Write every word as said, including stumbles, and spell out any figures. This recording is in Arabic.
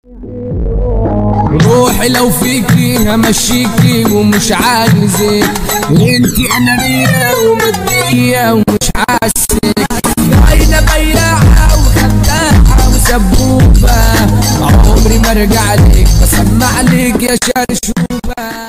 روحي لو فيكي همشيكي ومش عاجزك، انتي انانية ومادية ومش حاسك، عينة بياعة وخداعة وسبوبة، عمري ما ارجع لك بسمع لك يا شرشوبة.